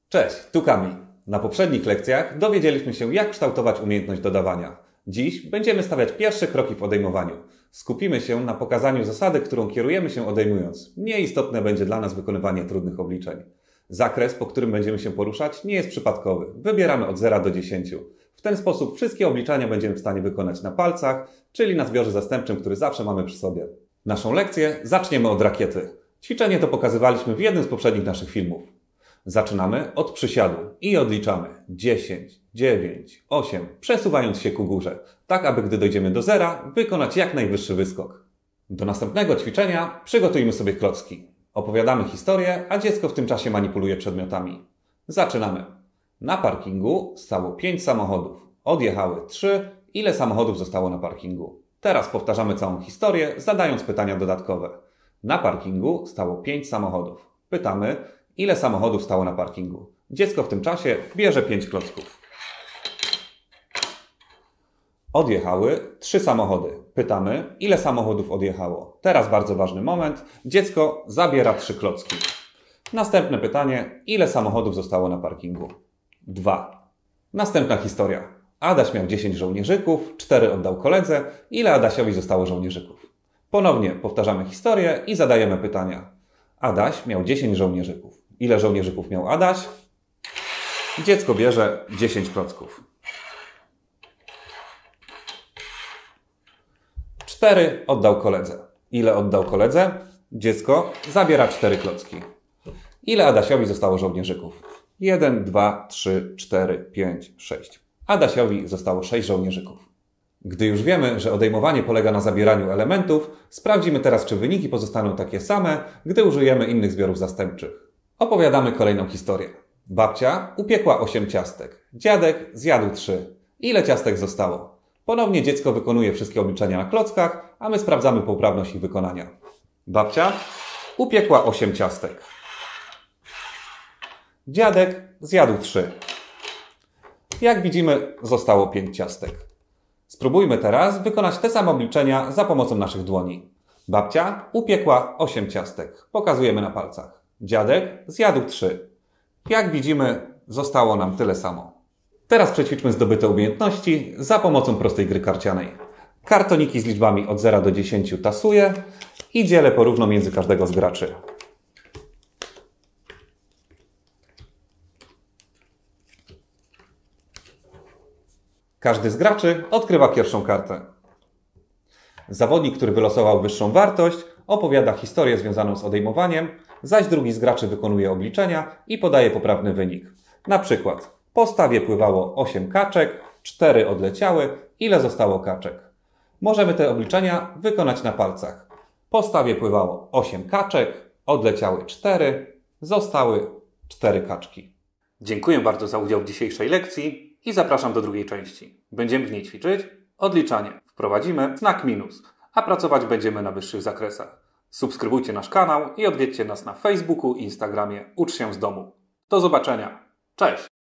Cześć, tu Kamil. Na poprzednich lekcjach dowiedzieliśmy się, jak kształtować umiejętność dodawania. Dziś będziemy stawiać pierwsze kroki w odejmowaniu. Skupimy się na pokazaniu zasady, którą kierujemy się odejmując. Nieistotne będzie dla nas wykonywanie trudnych obliczeń. Zakres, po którym będziemy się poruszać, nie jest przypadkowy. Wybieramy od 0 do 10. W ten sposób wszystkie obliczenia będziemy w stanie wykonać na palcach, czyli na zbiorze zastępczym, który zawsze mamy przy sobie. Naszą lekcję zaczniemy od rakiety. Ćwiczenie to pokazywaliśmy w jednym z poprzednich naszych filmów. Zaczynamy od przysiadu i odliczamy 10, 9, 8, przesuwając się ku górze, tak aby gdy dojdziemy do zera, wykonać jak najwyższy wyskok. Do następnego ćwiczenia przygotujmy sobie klocki. Opowiadamy historię, a dziecko w tym czasie manipuluje przedmiotami. Zaczynamy. Na parkingu stało 5 samochodów. Odjechały 3. Ile samochodów zostało na parkingu? Teraz powtarzamy całą historię, zadając pytania dodatkowe. Na parkingu stało 5 samochodów. Pytamy, ile samochodów stało na parkingu? Dziecko w tym czasie bierze 5 klocków. Odjechały 3 samochody. Pytamy, ile samochodów odjechało? Teraz bardzo ważny moment. Dziecko zabiera 3 klocki. Następne pytanie, ile samochodów zostało na parkingu? 2. Następna historia. Adaś miał 10 żołnierzyków, 4 oddał koledze. Ile Adasiowi zostało żołnierzyków? Ponownie powtarzamy historię i zadajemy pytania. Adaś miał 10 żołnierzyków. Ile żołnierzyków miał Adaś? Dziecko bierze 10 klocków. 4 oddał koledze. Ile oddał koledze? Dziecko zabiera 4 klocki. Ile Adasiowi zostało żołnierzyków? 1, 2, 3, 4, 5, 6. Adasiowi zostało 6 żołnierzyków. Gdy już wiemy, że odejmowanie polega na zabieraniu elementów, sprawdzimy teraz, czy wyniki pozostaną takie same, gdy użyjemy innych zbiorów zastępczych. Opowiadamy kolejną historię. Babcia upiekła 8 ciastek. Dziadek zjadł 3. Ile ciastek zostało? Ponownie dziecko wykonuje wszystkie obliczenia na klockach, a my sprawdzamy poprawność ich wykonania. Babcia upiekła 8 ciastek. Dziadek zjadł 3. Jak widzimy, zostało 5 ciastek. Spróbujmy teraz wykonać te same obliczenia za pomocą naszych dłoni. Babcia upiekła 8 ciastek. Pokazujemy na palcach. Dziadek zjadł 3. Jak widzimy, zostało nam tyle samo. Teraz przećwiczmy zdobyte umiejętności za pomocą prostej gry karcianej. Kartoniki z liczbami od 0 do 10 tasuję i dzielę porówno między każdego z graczy. Każdy z graczy odkrywa pierwszą kartę. Zawodnik, który wylosował wyższą wartość, opowiada historię związaną z odejmowaniem, zaś drugi z graczy wykonuje obliczenia i podaje poprawny wynik. Na przykład po stawie pływało 8 kaczek, 4 odleciały, ile zostało kaczek? Możemy te obliczenia wykonać na palcach. Po stawie pływało 8 kaczek, odleciały 4, zostały 4 kaczki. Dziękuję bardzo za udział w dzisiejszej lekcji i zapraszam do drugiej części. Będziemy w niej ćwiczyć odliczanie. Wprowadzimy znak minus, a pracować będziemy na wyższych zakresach. Subskrybujcie nasz kanał i odwiedźcie nas na Facebooku i Instagramie Ucz się z domu. Do zobaczenia. Cześć!